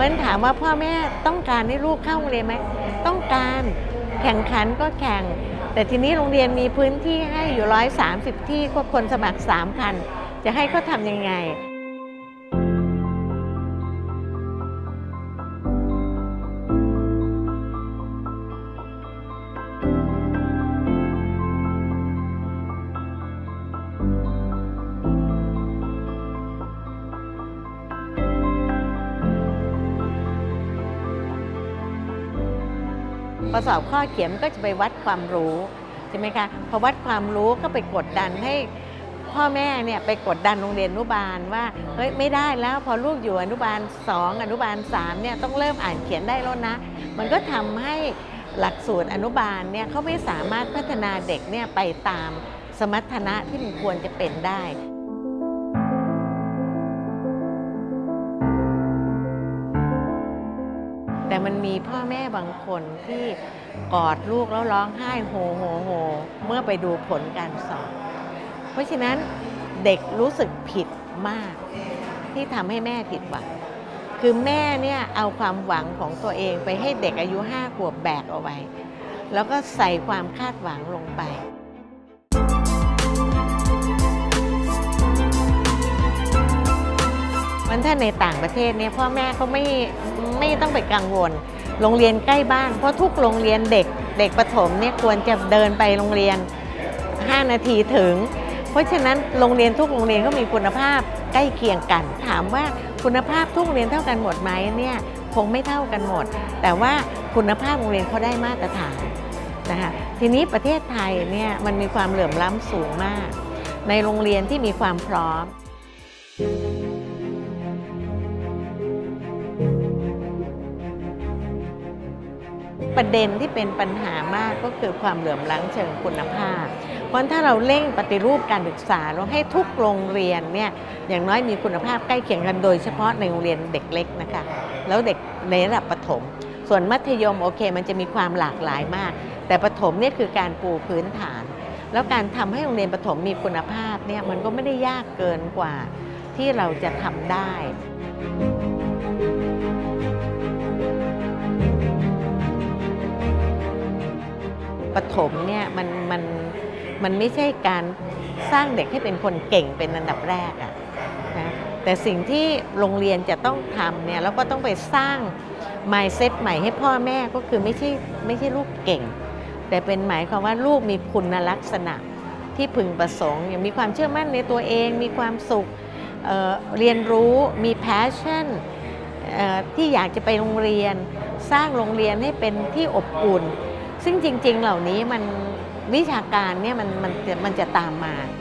ราะฉะนั้นถามว่าพ่อแม่ต้องการให้ลูกเข้าโรงเรียนไหมต้องการแข่งขันก็แข่งแต่ทีนี้โรงเรียนมีพื้นที่ให้อยู่130ที่ก็คนสมัคร 3,000 จะให้เขาทำยังไงพอสอบข้อเขียนก็จะไปวัดความรู้ใช่ไหมคะพอวัดความรู้ก็ไปกดดันให้พ่อแม่เนี่ยไปกดดันโรงเรียนอนุบาลว่าเฮ้ยไม่ได้แล้วพอลูกอยู่อนุบาล2อนุบาล3เนี่ยต้องเริ่มอ่านเขียนได้แล้วนะมันก็ทำให้หลักสูตรอนุบาลเนี่ยเขาไม่สามารถพัฒนาเด็กเนี่ยไปตามสมรรถนะที่มันควรจะเป็นได้แต่มันมีพ่อแม่บางคนที่กอดลูกแล้วร้องไห้โฮเมื่อไปดูผลการสอบเพราะฉะนั้นเด็กรู้สึกผิดมากที่ทำให้แม่ผิดหวังคือแม่เนี่ยเอาความหวังของตัวเองไปให้เด็กอายุ5 ขวบแบกเอาไว้แล้วก็ใส่ความคาดหวังลงไปถ้าในต่างประเทศเนี่ยพ่อแม่เขาไม่ต้องไปกังวลโรงเรียนใกล้บ้านเพราะทุกโรงเรียนเด็กประถมเนี่ยควรจะเดินไปโรงเรียน5 นาทีถึงเพราะฉะนั้นโรงเรียนทุกโรงเรียนก็มีคุณภาพใกล้เคียงกันถามว่าคุณภาพทุกโรงเรียนเท่ากันหมดไหมเนี่ยคงไม่เท่ากันหมดแต่ว่าคุณภาพโรงเรียนเขาได้มาตรฐานนะคะทีนี้ประเทศไทยเนี่ยมันมีความเหลื่อมล้ำสูงมากในโรงเรียนที่มีความพร้อมประเด็นที่เป็นปัญหามากก็คือความเหลื่อมล้ำเชิงคุณภาพเพราะถ้าเราเร่งปฏิรูปการศึกษาเราให้ทุกโรงเรียนเนี่ยอย่างน้อยมีคุณภาพใกล้เคียงกันโดยเฉพาะในโรงเรียนเด็กเล็กนะคะแล้วเด็กในระดับประถมส่วนมัธยมโอเคมันจะมีความหลากหลายมากแต่ประถมเนี่ยคือการปูพื้นฐานแล้วการทำให้โรงเรียนประถมมีคุณภาพเนี่ยมันก็ไม่ได้ยากเกินกว่าที่เราจะทำได้ประถมเนี่ยมันไม่ใช่การสร้างเด็กให้เป็นคนเก่งเป็นอันดับแรกอะนะแต่สิ่งที่โรงเรียนจะต้องทำเนี่ยแล้วก็ต้องไปสร้าง mindset ใหม่ให้พ่อแม่ก็คือไม่ใช่ลูกเก่งแต่เป็นหมายความว่าลูกมีคุณลักษณะที่พึงประสงค์อย่างมีความเชื่อมั่นในตัวเองมีความสุขเรียนรู้มี passion ที่อยากจะไปโรงเรียนสร้างโรงเรียนให้เป็นที่อบอุ่นซึ่งจริงๆเหล่านี้มันวิชาการเนี่ยมันจะตามมา